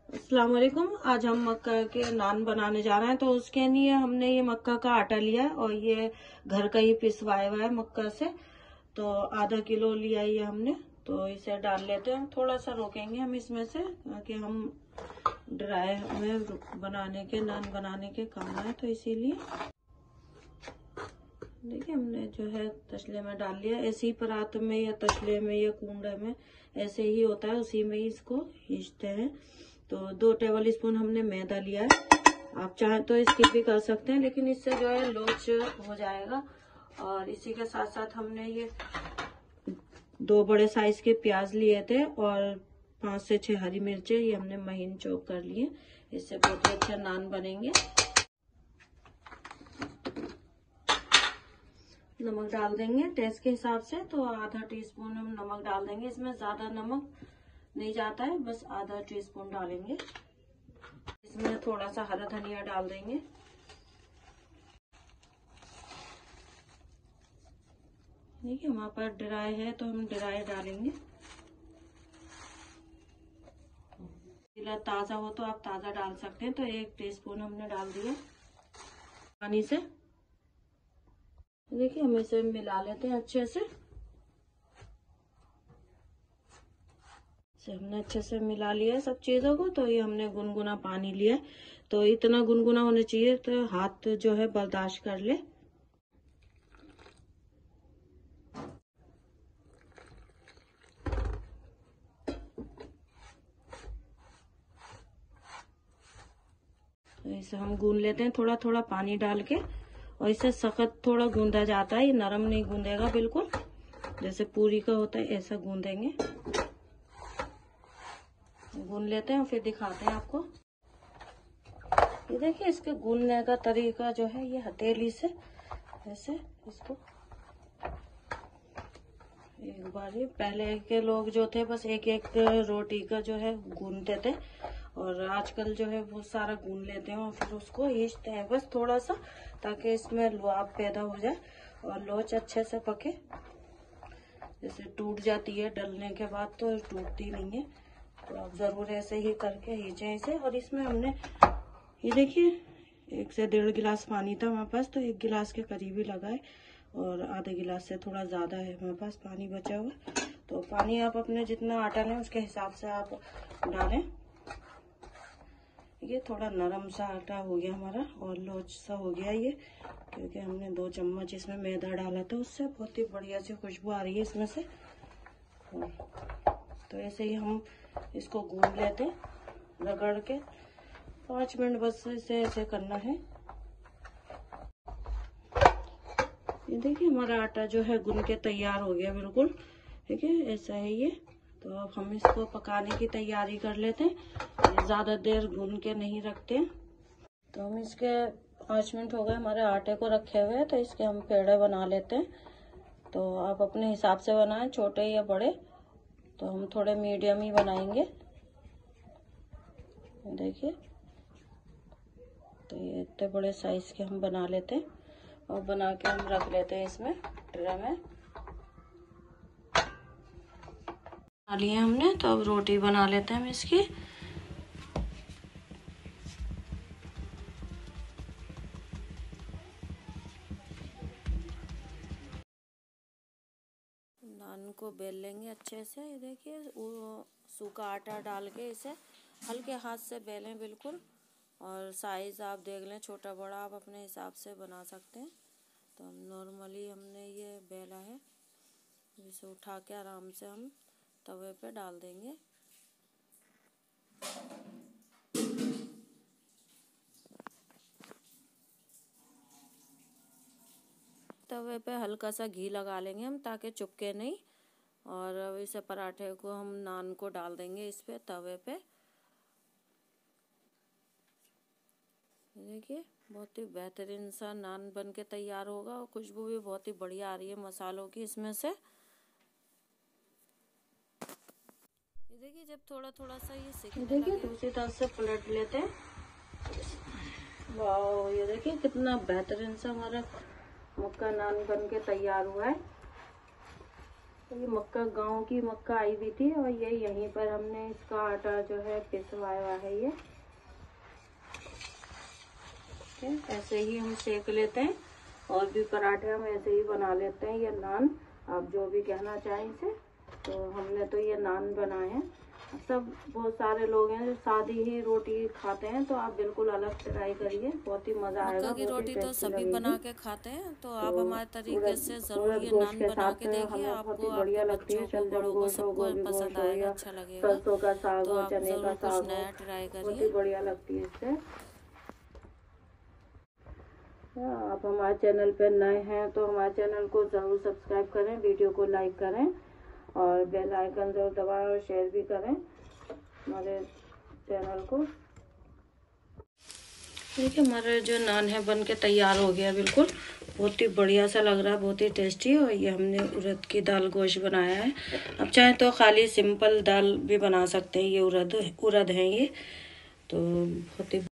अस्सलाम वालेकुम। आज हम मक्का के नान बनाने जा रहे हैं। तो उसके लिए हमने ये मक्का का आटा लिया है और ये घर का ही पिसवाया हुआ है मक्का से। तो आधा किलो लिया ये हमने। तो इसे डाल लेते हैं, थोड़ा सा रोकेंगे हम इसमें से कि हम ड्राई में बनाने के नान बनाने के काम है, तो इसीलिए देखिए हमने जो है तसले में डाल लिया। ऐसे ही परात में या तसले में या कूंडे में ऐसे ही होता है, उसी में ही इसको खींचते हैं। तो 2 टेबल स्पून हमने मैदा लिया है। आप चाहें तो स्किप भी कर सकते हैं, लेकिन इससे जो है लोच हो जाएगा। और इसी के साथ साथ हमने ये 2 बड़े साइज के प्याज लिए थे और 5 से 6 हरी मिर्चें, ये हमने महीन चॉप कर लिए। इससे बहुत ही अच्छा नान बनेंगे। नमक डाल देंगे टेस्ट के हिसाब से। तो आधा टीस्पून हम नमक डाल देंगे। इसमें ज्यादा नमक नहीं जाता है, बस आधा टीस्पून डालेंगे। इसमें थोड़ा सा हरा धनिया डाल देंगे। देखिए हमारे पास ड्राई है तो हम ड्राई डालेंगे। ताजा हो तो आप ताजा डाल सकते हैं। तो 1 टीस्पून हमने डाल दिया पानी से। देखिए हम इसे मिला लेते हैं अच्छे से। हमने अच्छे से मिला लिया है सब चीजों को। तो ये हमने गुनगुना पानी लिया है। तो इतना गुनगुना होना चाहिए तो हाथ जो है बर्दाश्त कर ले। तो इसे हम गूंद लेते हैं थोड़ा थोड़ा पानी डाल के। और इसे सख्त थोड़ा गूंदा जाता है, ये नरम नहीं गूंदेगा बिल्कुल। जैसे पूरी का होता है ऐसा गूंदेंगे। गूंद लेते हैं और फिर दिखाते हैं आपको। ये देखिए इसके गूंदने का तरीका जो है, ये हथेली से ऐसे इसको एक बार। ये पहले के लोग जो थे बस एक एक रोटी का जो है गूंदते थे, और आजकल जो है वो सारा गूंद लेते हैं और फिर उसको खींचते हैं बस थोड़ा सा, ताकि इसमें लुआब पैदा हो जाए और लोच अच्छे से पके। जैसे टूट जाती है डलने के बाद तो टूटती नहीं है। तो आप जरूर ऐसे ही करके खींचे इसे। और इसमें हमने ये देखिए 1 से 1.5 गिलास पानी था हमारे पास, तो 1 गिलास के करीब ही लगा है। और आधे गिलास से थोड़ा ज्यादा है हमारे पास पानी बचा हुआ। तो पानी आप अपने जितना आटा लें उसके हिसाब से आप डालें। ये थोड़ा नरम सा आटा हो गया हमारा और लोच सा हो गया ये, क्योंकि हमने 2 चम्मच इसमें मैदा डाला था। उससे बहुत ही बढ़िया सी खुशबू आ रही है इसमें से। तो ऐसे ही हम इसको गूंद लेते हैं रगड़ के। 5 मिनट बस इसे ऐसे करना है। ये देखिए हमारा आटा जो है गूंद के तैयार हो गया बिल्कुल। ठीक है, ऐसा है ये। तो अब हम इसको पकाने की तैयारी कर लेते हैं। ज्यादा देर गूंद के नहीं रखते। तो हम इसके 5 मिनट हो गए हमारे आटे को रखे हुए, तो इसके हम पेड़े बना लेते हैं। तो आप अपने हिसाब से बनाएं, छोटे या बड़े। तो हम थोड़े मीडियम ही बनाएंगे। देखिए तो ये इतने बड़े साइज के हम बना लेते हैं और बना के हम रख लेते हैं इसमें ट्रे में। बना लिए हमने, तो अब रोटी बना लेते हैं हम इसकी। नान को बेल लेंगे अच्छे से। ये देखिए सूखा आटा डाल के इसे हल्के हाथ से बेलें बिल्कुल। और साइज आप देख लें, छोटा बड़ा आप अपने हिसाब से बना सकते हैं। तो हम नॉर्मली हमने ये बेला है, इसे उठा के आराम से हम तवे पे डाल देंगे। तवे पे हल्का सा घी लगा लेंगे हम, ताकि चिपके नहीं। और अब इसे पराठे को हम नान को डाल देंगे इस पे तवे पे। देखिए बहुत ही बेहतरीन सा नान बन के तैयार होगा और खुशबू भी बहुत ही बढ़िया आ रही है मसालों की इसमें से। ये देखिए जब थोड़ा थोड़ा सा ये सिकने लगे, दूसरी तरफ से पलट लेते हैं। वाह, ये देखिए कितना बेहतरीन सा हमारा मक्का नान बन के तैयार हुआ है। ये मक्का गांव की मक्का आई हुई थी और ये यहीं पर हमने इसका आटा जो है पिसवाया है। ये ऐसे ही हम सेक लेते हैं और भी पराठे हम ऐसे ही बना लेते हैं। ये नान, आप जो भी कहना चाहें इसे। तो हमने तो ये नान बनाए हैं। सब बहुत सारे लोग हैं जो सादी ही रोटी खाते हैं, तो आप बिल्कुल अलग से ट्राई करिए, बहुत ही मजा आएगा। मक्का की रोटी तो सभी बना के खाते हैं, तो आप हमारे तरीके से जरूर ये नान बना के देखिए। आपको आपके बच्चों को, बड़ों को, सबको पसंद आएगा, अच्छा लगेगा। सरसों का साग तो हो, आप चने का जरूर साग कुछ नया ट्राई बहुत ही करिए। बढ़िया लगती है इससे। आप हमारे चैनल पर नए हैं तो हमारे चैनल को जरूर सब्सक्राइब करें, वीडियो को लाइक करें और बेल आइकन जरूर दबाएं और शेयर भी करें हमारे चैनल को। देखिए हमारा जो नान है बन के तैयार हो गया, बिल्कुल बहुत ही बढ़िया सा लग रहा है, बहुत ही टेस्टी। और ये हमने उड़द की दाल गोश्त बनाया है। अब चाहे तो खाली सिंपल दाल भी बना सकते हैं। ये उड़द है ये, तो बहुत ही